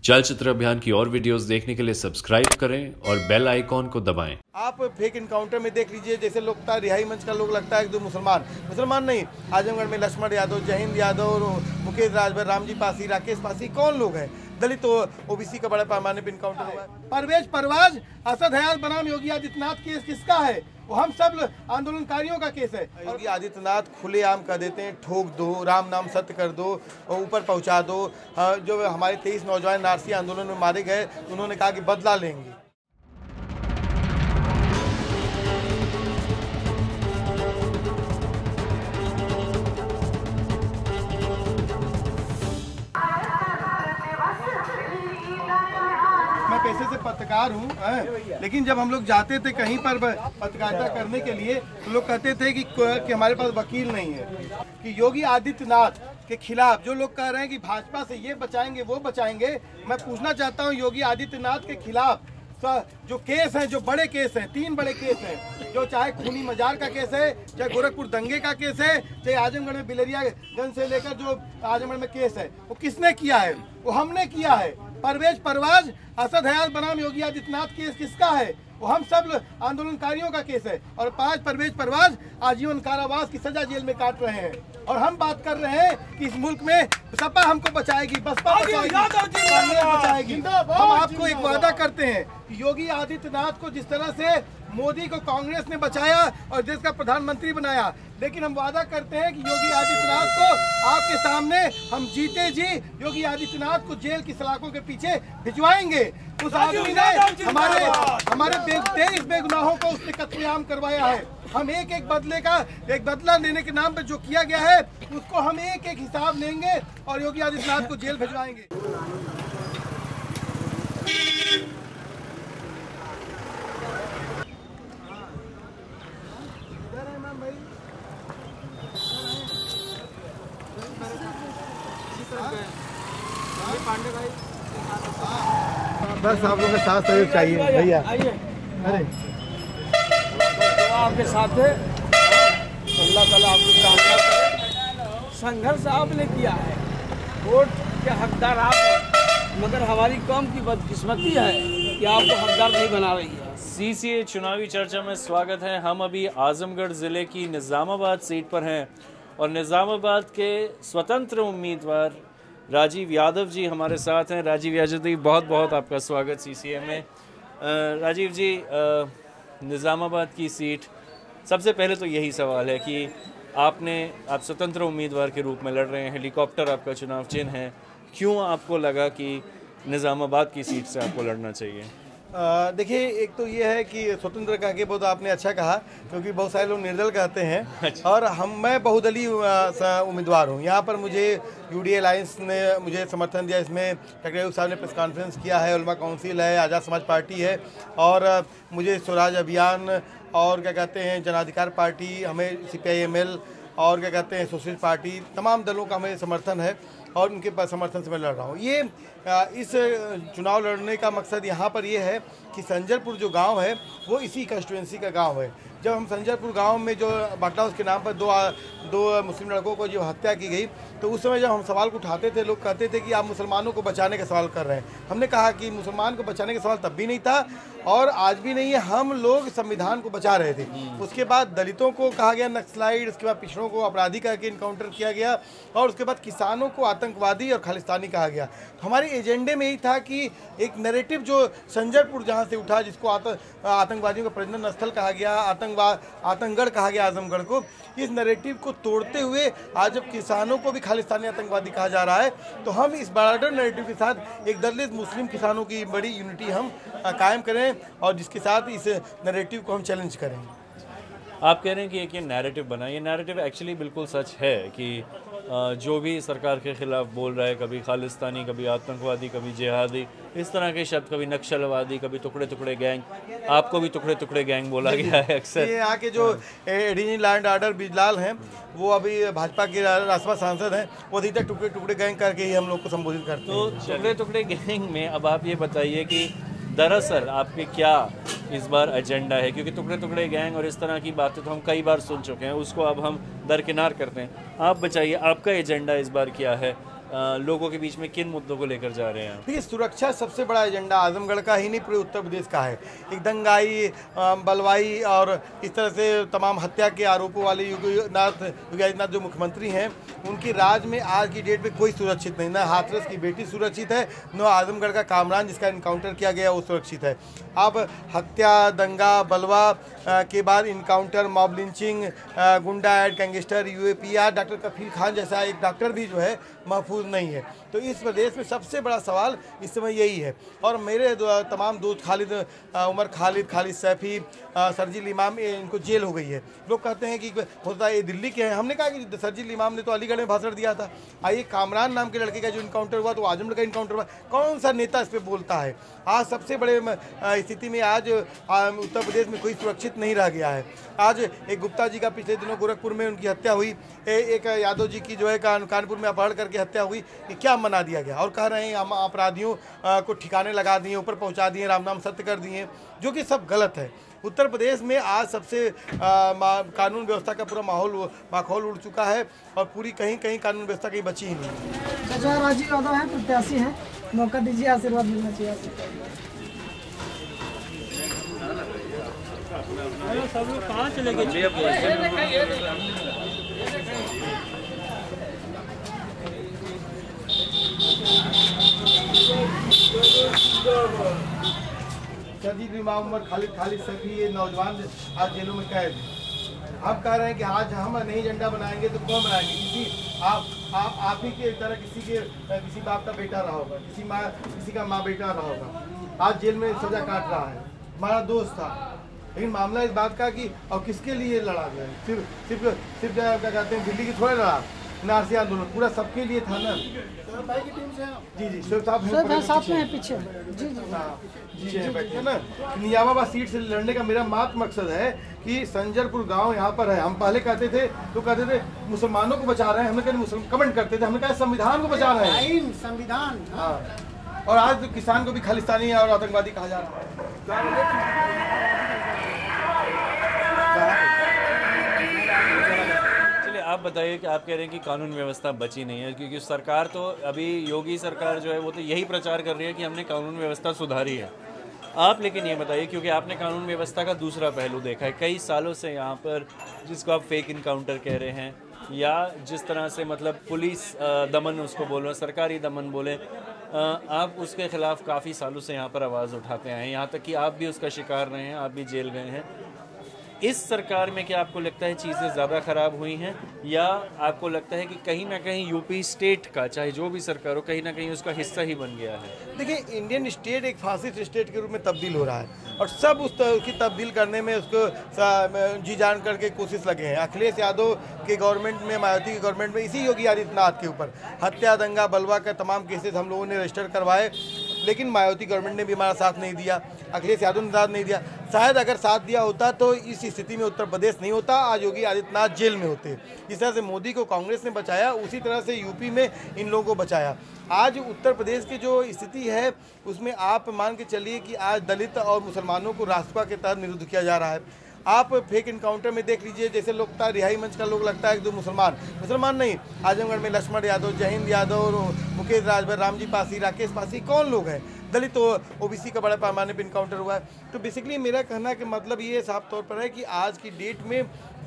चलचित्र अभियान की और वीडियोस देखने के लिए सब्सक्राइब करें और बेल आइकॉन को दबाएं। आप फेक इनकाउंटर में देख लीजिए, जैसे लोग रिहाई मंच का लोग लगता है कि जो मुसलमान नहीं। आजमगढ़ में लक्ष्मण यादव, जयहिंद यादव, मुकेश राजभर, रामजी पासी, राकेश पासी, कौन लोग हैं? दलित ओबीसी का बड़े पैमाने पर इनकाउंटर हुआ है। परवेज परवाज, असद हयात बनाम योगी आदित्यनाथ केस किसका है? वो हम सब आंदोलनकारियों का केस है। योगी आदित्यनाथ खुलेआम कर देते हैं, ठोक दो, राम नाम सत्य कर दो और ऊपर पहुंचा दो। जो हमारे 23 नौजवान नारसी आंदोलन में मारे गए, उन्होंने कहा कि बदला लेंगे। मैं पेशे से पत्रकार हूँ, लेकिन जब हम लोग जाते थे कहीं पर पत्रकारिता करने के लिए तो लोग कहते थे कि हमारे पास वकील नहीं है। कि योगी आदित्यनाथ के खिलाफ जो लोग कह रहे हैं कि भाजपा से ये बचाएंगे वो बचाएंगे, मैं पूछना चाहता हूँ योगी आदित्यनाथ के खिलाफ जो केस हैं, जो बड़े केस हैं, 3 बड़े केस हैं, जो चाहे खूनी मजार का केस है, चाहे गोरखपुर दंगे का केस है, चाहे आजमगढ़ में बिलरियागंज से लेकर जो आजमगढ़ में केस है, वो किसने किया है? वो हमने किया है। परवेज परवाज, असद हयात बनाम योगी आदित्यनाथ केस किसका है? वो हम सब आंदोलनकारियों का केस है। और 5 परवेज परवाज आजीवन कारावास की सजा जेल में काट रहे हैं। और हम बात कर रहे हैं कि इस मुल्क में सपा हमको बचाएगी, बसपा बचाएगी। हम आपको एक वादा करते हैं कि योगी आदित्यनाथ को जिस तरह से मोदी को कांग्रेस ने बचाया और देश का प्रधानमंत्री बनाया, लेकिन हम वादा करते हैं कि योगी आदित्यनाथ को आपके सामने हम जीते जी योगी आदित्यनाथ को जेल की सलाखों के पीछे भिजवाएंगे। उस आदमी ने हमारे 23 बेगुनाहों को उसने कत्लेआम करवाया है। हम एक बदला लेने के नाम पर जो किया गया है उसको हम एक हिसाब लेंगे और योगी आदित्यनाथ को जेल भिजवाएंगे। बस आप लोगों का साथ सहयोग चाहिए भैया। अरे आपके साथ है, अल्लाह ताला आपको कामयाब करे। संघर्ष आपने किया है, वोट के हकदार आप हैं, मगर हमारी कौम की बदकिस्मती है कि आपको हकदार नहीं बना रही है। सीसीए चुनावी चर्चा में स्वागत है। हम अभी आजमगढ़ ज़िले की निज़ामाबाद सीट पर हैं और निज़ामाबाद के स्वतंत्र उम्मीदवार राजीव यादव जी हमारे साथ हैं। राजीव यादव जी, बहुत बहुत आपका स्वागत सीसीए में। राजीव जी, निज़ामाबाद की सीट, सबसे पहले तो यही सवाल है कि आप स्वतंत्र उम्मीदवार के रूप में लड़ रहे हैं, हेलीकॉप्टर आपका चुनाव चिन्ह है, क्यों आपको लगा कि निज़ामाबाद की सीट से आपको लड़ना चाहिए? देखिए, एक तो ये है कि स्वतंत्र कह के बहुत आपने अच्छा कहा, क्योंकि बहुत सारे लोग निर्दल कहते हैं। अच्छा। और मैं बहुदलीय उम्मीदवार हूँ। यहाँ पर मुझे यूडीए अलायंस ने मुझे समर्थन दिया। इसमें डॉक्टर साहब ने प्रेस कॉन्फ्रेंस किया है, उलमा काउंसिल है, आज़ाद समाज पार्टी है और मुझे स्वराज अभियान और क्या कहते हैं जनाधिकार पार्टी, हमें CPI-ML और क्या कहते हैं सोशलिस्ट पार्टी, तमाम दलों का हमें समर्थन है और उनके समर्थन से मैं लड़ रहा हूँ। ये इस चुनाव लड़ने का मकसद यहाँ पर ये है कि संजरपुर जो गांव है वो इसी कंस्टिट्यूंसी का गांव है। जब हम संजरपुर गांव में जो बाटला हाउस के नाम पर दो मुस्लिम लड़कों को जो हत्या की गई, तो उस समय जब हम सवाल को उठाते थे, लोग कहते थे कि आप मुसलमानों को बचाने का सवाल कर रहे हैं। हमने कहा कि मुसलमान को बचाने का सवाल तब भी नहीं था और आज भी नहीं है, हम लोग संविधान को बचा रहे थे। उसके बाद दलितों को कहा गया नक्सलाइट, उसके बाद पिछड़ों को अपराधी कह के इनकाउंटर किया गया और उसके बाद किसानों को आतंकवादी और खालिस्तानी कहा गया। तो हमारे एजेंडे में यही था कि एक नैरेटिव जो संजरपुर जहाँ से उठा, जिसको आतंकवादियों का प्रजनन स्थल कहा गया, आतंकगढ़ कहा गया आजमगढ़ को, इस नैरेटिव को तोड़ते हुए आज जब किसानों को भी खालिस्तानी आतंकवादी कहा जा रहा है, तो हम इस बॉर्डर नैरेटिव के साथ एक दलित मुस्लिम किसानों की बड़ी यूनिटी हम कायम करें और जिसके साथ इस नैरेटिव को हम चैलेंज करें। आप कह रहे हैं कि एक ये नैरेटिव बना, ये नैरेटिव एक्चुअली बिल्कुल सच है कि जो भी सरकार के खिलाफ बोल रहा है, कभी खालिस्तानी, कभी आतंकवादी, कभी जिहादी, इस तरह के शब्द, कभी नक्सलवादी, कभी टुकड़े टुकड़े गैंग, आपको भी टुकड़े टुकड़े गैंग बोला गया है अक्सर। ये यहाँ के जो एडीजी लैंड ऑर्डर बिजलाल हैं, वो अभी भाजपा के राज्यसभा सांसद हैं, वो अधिकतर टुकड़े टुकड़े गैंग करके ही हम लोग को संबोधित करते हैं। तो टुकड़े टुकड़े गैंग में अब आप ये बताइए कि दरअसल आपके क्या इस बार एजेंडा है, क्योंकि टुकड़े टुकड़े गैंग और इस तरह की बातें तो हम कई बार सुन चुके हैं, उसको अब हम दरकिनार करते हैं। आप बताइए आपका एजेंडा इस बार क्या है लोगों के बीच में किन मुद्दों को लेकर जा रहे हैं? देखिए, सुरक्षा सबसे बड़ा एजेंडा आजमगढ़ का ही नहीं, पूरे उत्तर प्रदेश का है। एक दंगाई, बलवाई और इस तरह से तमाम हत्या के आरोपों वाले योगी आदित्यनाथ जो मुख्यमंत्री हैं, उनकी राज में आज की डेट में कोई सुरक्षित नहीं। न हाथरस की बेटी सुरक्षित है, न आजमगढ़ का कामरान जिसका इनकाउंटर किया गया वो सुरक्षित है। अब हत्या, दंगा, बलवा के बाद इनकाउंटर, मॉब लिंचिंग, गुंडा act, gangster, UAPR, doctor Kafeel Khan जैसा एक डॉक्टर भी जो है महफूज नहीं है। तो इस प्रदेश में सबसे बड़ा सवाल इस समय यही है। और मेरे तमाम दोस्त खालिद उमर, खालिद सैफी, सरजील इमाम, इनको जेल हो गई है। लोग कहते हैं कि होता ये दिल्ली के हैं। हमने कहा कि सरजील इमाम ने तो अलीगढ़ में भाषण दिया था। आइए, कामरान नाम के लड़के का जो इनकाउंटर हुआ तो आजमगढ़ का इनकाउंटर हुआ। कौन सा नेता इस पर बोलता है? आज सबसे बड़े स्थिति में आज उत्तर प्रदेश में कोई सुरक्षित नहीं रह गया है। आज एक गुप्ता जी का पिछले दिनों गोरखपुर में उनकी हत्या हुई, एक यादव जी की जो है कानपुर में अपहरण करके हत्या हुई। ये क्या मना दिया गया? और कह रहे हैं हम अपराधियों को ठिकाने लगा दिए, ऊपर पहुंचा दिए, राम नाम सत्य कर दिए, जो कि सब गलत है। उत्तर प्रदेश में आज सबसे कानून व्यवस्था का पूरा माहौल उड़ चुका है और पूरी कहीं कानून व्यवस्था कहीं बची ही नहीं। चाचा राजीव यादव हैं, प्रत्याशी हैं, मौका दीजिए, आशीर्वाद मिलना चाहिए। सब लोग कहाँ चले गए? सरजील इमाम, उमर, खालिद सैफी, ये नौजवान आज जेलों में कैद। अब कह रहे हैं कि आज हम नहीं झंडा बनाएंगे तो कौन बनाएंगे? किसी आप ही के तरह किसी बाप का बेटा रहा होगा, किसी का माँ बेटा रहा होगा, आज जेल में सजा काट रहा है। हमारा दोस्त था, लेकिन मामला इस बात का कि और किसके लिए लड़ा गया? सिर्फ क्या कहते हैं, दिल्ली की थोड़ा लड़ा, नारसी आंदोलन पूरा सबके लिए था ना। भाई की टीम से जी शोएब साहब साथ में है पीछे। जी बैठे ना। निजामाबाद सीट से लड़ने का मेरा मात्र मकसद है कि संजरपुर गांव यहाँ पर है। हम पहले कहते थे तो कहते थे मुसलमानों को बचा रहे हैं, हमने कहा कमेंट करते थे, हमने कहा संविधान को बचा रहे हैं, संविधान। हाँ, और आज तो किसान को भी खालिस्तानी और आतंकवादी कहा जा रहा है। आप बताइए कि आप कह रहे हैं कि कानून व्यवस्था बची नहीं है, क्योंकि सरकार तो अभी योगी सरकार जो है वो तो यही प्रचार कर रही है कि हमने कानून व्यवस्था सुधारी है। आप लेकिन ये बताइए, क्योंकि आपने कानून व्यवस्था का दूसरा पहलू देखा है कई सालों से यहाँ पर, जिसको आप फेक इनकाउंटर कह रहे हैं या जिस तरह से मतलब पुलिस दमन उसको बोल रहे हैं, सरकारी दमन बोले, आप उसके खिलाफ काफ़ी सालों से यहाँ पर आवाज़ उठाते आए हैं, यहाँ तक कि आप भी उसका शिकार रहे हैं, आप भी जेल गए हैं। इस सरकार में क्या आपको लगता है चीज़ें ज़्यादा ख़राब हुई हैं, या आपको लगता है कि कहीं ना कहीं यूपी स्टेट का, चाहे जो भी सरकार हो, कहीं ना कहीं उसका हिस्सा ही बन गया है? देखिए, इंडियन स्टेट एक फासिस्ट स्टेट के रूप में तब्दील हो रहा है और सब उसकी तब्दील करने में उसको जी जान करके कोशिश लगे हैं। अखिलेश यादव के गवर्नमेंट में, मायावती की गवर्नमेंट में इसी योगी आदित्यनाथ के ऊपर हत्या, दंगा, बलवा का तमाम केसेस हम लोगों ने रजिस्टर करवाए, लेकिन मायावती गवर्नमेंट ने भी हमारा साथ नहीं दिया, अखिलेश यादव ने साथ नहीं दिया। शायद अगर साथ दिया होता तो इस स्थिति में उत्तर प्रदेश नहीं होता, आज योगी आदित्यनाथ जेल में होते। जिस तरह से मोदी को कांग्रेस ने बचाया, उसी तरह से यूपी में इन लोगों को बचाया। आज उत्तर प्रदेश की जो स्थिति है उसमें आप मान के चलिए कि आज दलित और मुसलमानों को राष्ट्रपा के तहत निरुद्ध किया जा रहा है। आप फेक इनकाउंटर में देख लीजिए, जैसे लोग था रिहाई मंच का लोग लगता है कि जो मुसलमान नहीं, आजमगढ़ में लक्ष्मण यादव, जयहिंद यादव, मुकेश राजभर, रामजी पासी, राकेश पासी, कौन लोग हैं? दलित ओबीसी का बड़ा पैमाने पर इनकाउंटर हुआ है। तो बेसिकली मेरा कहना कि मतलब ये साफ तौर पर है कि आज की डेट में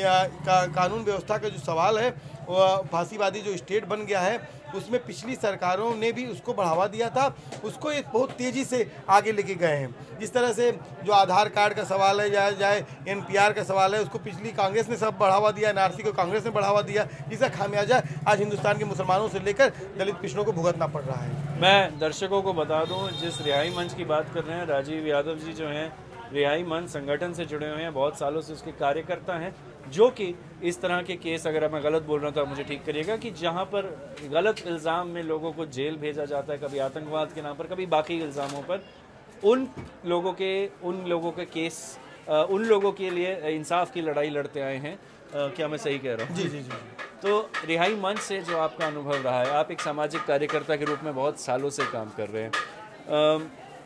कानून व्यवस्था का जो सवाल है, फांसीवादी जो स्टेट बन गया है, उसमें पिछली सरकारों ने भी उसको बढ़ावा दिया था, उसको एक बहुत तेज़ी से आगे लेके गए हैं। जिस तरह से जो आधार कार्ड का सवाल है, जाए NPR का सवाल है, उसको पिछली कांग्रेस ने सब बढ़ावा दिया, NRC को कांग्रेस ने बढ़ावा दिया, जिसका खामियाजा आज हिंदुस्तान के मुसलमानों से लेकर दलित पिछड़ों को भुगतना पड़ रहा है। मैं दर्शकों को बता दूं, जिस रिहाई मंच की बात कर रहे हैं, राजीव यादव जी जो हैं रिहाई मंच संगठन से जुड़े हुए हैं, बहुत सालों से उसके कार्यकर्ता हैं, जो कि इस तरह के केस, अगर मैं गलत बोल रहा हूँ तो आप मुझे ठीक करिएगा, कि जहाँ पर गलत इल्ज़ाम में लोगों को जेल भेजा जाता है, कभी आतंकवाद के नाम पर, कभी बाकी इल्ज़ामों पर, उन लोगों के केस, उन लोगों के लिए इंसाफ की लड़ाई लड़ते आए हैं। क्या मैं सही कह रहा हूँ? जी। तो रिहाई मंच से जो आपका अनुभव रहा है, आप एक सामाजिक कार्यकर्ता के रूप में बहुत सालों से काम कर रहे हैं,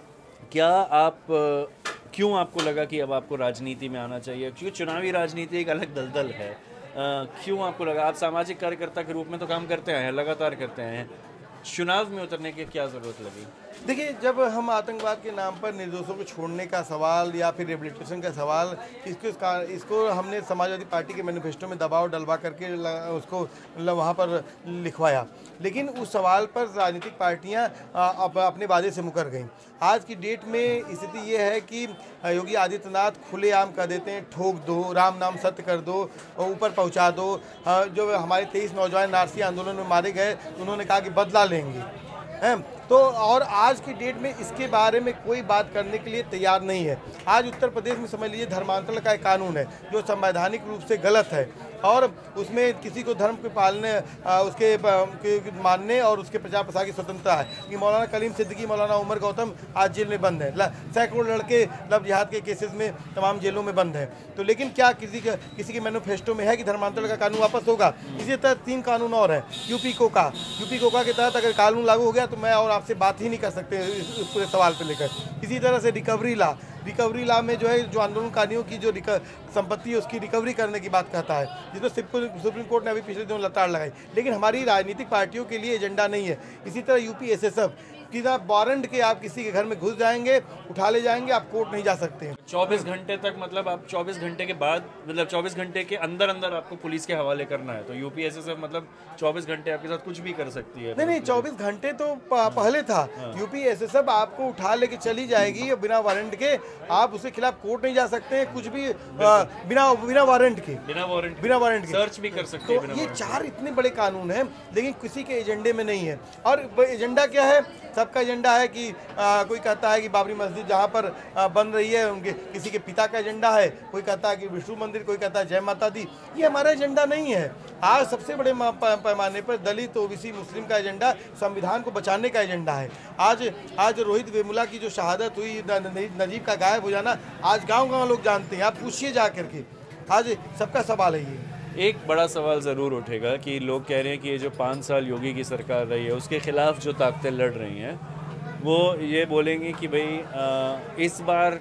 क्यों आपको लगा कि अब आपको राजनीति में आना चाहिए? क्योंकि चुनावी राजनीति एक अलग दलदल है, क्यों आपको लगा? आप सामाजिक कार्यकर्ता के रूप में तो काम करते आए हैं, लगातार करते आए हैं, चुनाव में उतरने की क्या ज़रूरत लगी? देखिए, जब हम आतंकवाद के नाम पर निर्दोषों को छोड़ने का सवाल या फिर रिहेबिलिटेशन का सवाल, इसको हमने समाजवादी पार्टी के मैनिफेस्टो में दबाव डलवा करके उसको वहाँ पर लिखवाया, लेकिन उस सवाल पर राजनीतिक पार्टियाँ अपने वादे से मुकर गईं। आज की डेट में स्थिति ये है कि योगी आदित्यनाथ खुलेआम कर देते हैं, ठोक दो, राम नाम सत्य कर दो और ऊपर पहुँचा दो। जो हमारे 23 नौजवान नारसी आंदोलन में मारे गए, उन्होंने कहा कि बदला लेंगे हैं, तो और आज की डेट में इसके बारे में कोई बात करने के लिए तैयार नहीं है। आज उत्तर प्रदेश में समझ लीजिए धर्मांतरण का एक कानून है जो संवैधानिक रूप से गलत है और उसमें किसी को धर्म के पालने उसके मानने और उसके प्रचार प्रसार की स्वतंत्रता है। कि मौलाना कलीम सिद्दीकी, मौलाना उमर गौतम आज जेल में बंद है, सैकड़ों लड़के लव जिहाद के केसेस में तमाम जेलों में बंद हैं। तो लेकिन क्या किसी के मैनिफेस्टो में है कि धर्मांतरण का कानून वापस होगा? इसी तरह 3 कानून और हैं। यूपी कोका के तहत अगर कानून लागू हो गया तो मैं और आपसे बात ही नहीं कर सकते इस पूरे सवाल पर लेकर। इसी तरह से रिकवरी लॉ में जो है, जो आंदोलनकारियों की जो संपत्ति है उसकी रिकवरी करने की बात कहता है, जिसमें सुप्रीम कोर्ट ने अभी पिछले दिनों लताड़ लगाई। लेकिन हमारी राजनीतिक पार्टियों के लिए एजेंडा नहीं है। इसी तरह यूपी एसएसएफ कि वारंट के आप किसी के घर में घुस जाएंगे, उठा ले जाएंगे, आप कोर्ट नहीं जा सकते हैं। 24 घंटे तक, मतलब आप 24 घंटे के बाद, मतलब 24 घंटे के अंदर आपको पुलिस के हवाले करना है। तो यूपी एसएसएफ मतलब 24 घंटे आपके साथ कुछ भी कर सकती है? नहीं, 24 घंटे तो पहले था। यूपी एसएसएफ आपको उठा लेके चली जाएगी बिना वारंट के, आप उसके खिलाफ कोर्ट नहीं जा सकते हैं, कुछ भी बिना वारंट के सर्च भी कर सकते हैं। तो ये 4 इतने बड़े कानून हैं, लेकिन किसी के एजेंडे में नहीं है। और एजेंडा क्या है? सबका एजेंडा है कि कोई कहता है कि बाबरी मस्जिद जहाँ पर बन रही है उनके किसी के पिता का एजेंडा है, कोई कहता है कि विष्णु मंदिर, कोई कहता है जय माता दी। ये हमारा एजेंडा नहीं है। आज सबसे बड़े पैमाने पर दलित, ओबीसी, मुस्लिम का एजेंडा संविधान को बचाने का एजेंडा है। आज रोहित वेमुला की जो शहादत हुई, नजीब का गायब हो जाना, आज गाँव लोग जानते हैं। आप पूछिए जा करके, आज सबका सवाल है ये। एक बड़ा सवाल ज़रूर उठेगा कि लोग कह रहे हैं कि ये जो 5 साल योगी की सरकार रही है उसके खिलाफ जो ताकतें लड़ रही हैं वो ये बोलेंगे कि भाई इस बार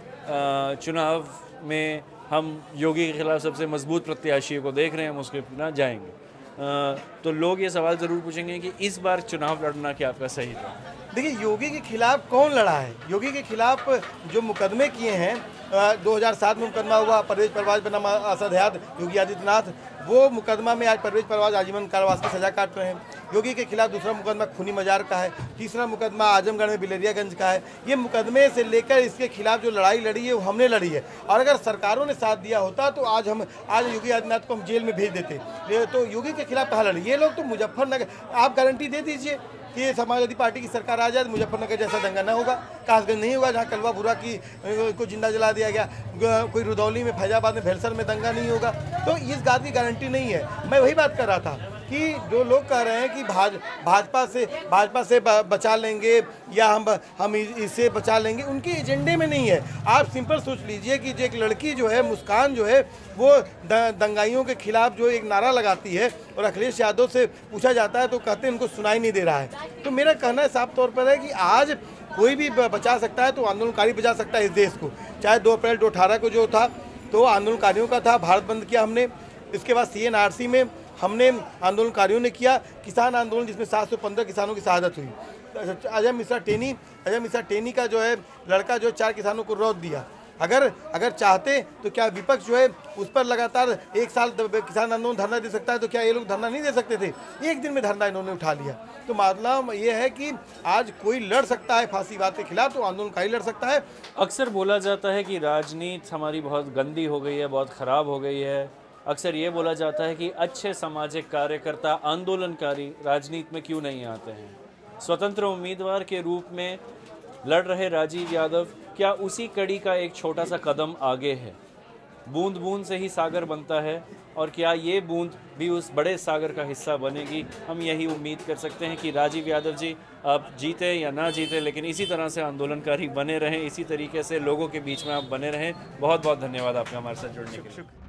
चुनाव में हम योगी के खिलाफ सबसे मजबूत प्रत्याशी को देख रहे हैं, हम उसके बिना जाएंगे। तो लोग ये सवाल ज़रूर पूछेंगे कि इस बार चुनाव लड़ना क्या आपका सही था? देखिए, योगी के खिलाफ कौन लड़ा है? योगी के खिलाफ जो मुकदमे किए हैं, 2007 में मुकदमा हुआ, परवेज परवाज बनाम असद हयात योगी आदित्यनाथ, वो मुकदमा में आज परवेज परवाज आजीवन कारावास की सजा काट रहे हैं। योगी के खिलाफ दूसरा मुकदमा खूनी मजार का है, तीसरा मुकदमा आजमगढ़ में बिलरियागंज का है। ये मुकदमे से लेकर इसके खिलाफ जो लड़ाई लड़ी है वो हमने लड़ी है, और अगर सरकारों ने साथ दिया होता तो आज योगी आदित्यनाथ को हम जेल में भेज देते। तो योगी के खिलाफ कहाँ लड़ी? ये लोग तो मुजफ्फरनगर, आप गारंटी दे दीजिए कि समाजवादी पार्टी की सरकार आ जाए, मुजफ्फरनगर जैसा दंगा ना होगा, कासगंज नहीं होगा जहाँ कलवा बुरा को जिंदा जला दिया गया, कोई रुदौली में, फैजाबाद में, भेलसर में दंगा नहीं होगा। तो इस बात की गारंटी नहीं है। मैं वही बात कर रहा था कि जो लोग कह रहे हैं कि भाजपा से बचा लेंगे या हम इससे बचा लेंगे, उनके एजेंडे में नहीं है। आप सिंपल सोच लीजिए कि जो एक लड़की जो है, मुस्कान जो है, वो दंगाइयों के खिलाफ जो एक नारा लगाती है और अखिलेश यादव से पूछा जाता है तो कहते हैं उनको सुनाई नहीं दे रहा है। तो मेरा कहना साफ तौर पर है कि आज कोई भी बचा सकता है तो आंदोलनकारी बचा सकता है इस देश को। चाहे 2 अप्रैल 2018 को जो था तो आंदोलनकारियों का था, भारत बंद किया हमने। इसके बाद CNRC में हमने आंदोलनकारियों ने किया किसान आंदोलन, जिसमें 715 किसानों की शहादत हुई। अजय मिश्रा टेनी का जो है लड़का जो 4 किसानों को रौद दिया। अगर चाहते तो क्या विपक्ष जो है उस पर लगातार 1 साल किसान आंदोलन धरना दे सकता है? तो क्या ये लोग धरना नहीं दे सकते थे? एक दिन में धरना इन्होंने उठा लिया। तो मतलब ये है कि आज कोई लड़ सकता है फांसीवाद के खिलाफ, तो आंदोलनकारी लड़ सकता है। अक्सर बोला जाता है कि राजनीति हमारी बहुत गंदी हो गई है, बहुत ख़राब हो गई है। अक्सर ये बोला जाता है कि अच्छे सामाजिक कार्यकर्ता, आंदोलनकारी राजनीति में क्यों नहीं आते हैं? स्वतंत्र उम्मीदवार के रूप में लड़ रहे राजीव यादव क्या उसी कड़ी का एक छोटा सा कदम आगे है? बूंद बूंद से ही सागर बनता है, और क्या ये बूंद भी उस बड़े सागर का हिस्सा बनेगी? हम यही उम्मीद कर सकते हैं कि राजीव यादव जी आप जीते या ना जीते, लेकिन इसी तरह से आंदोलनकारी बने रहें, इसी तरीके से लोगों के बीच में आप बने रहें। बहुत बहुत धन्यवाद आपका हमारे साथ जुड़ने के लिए।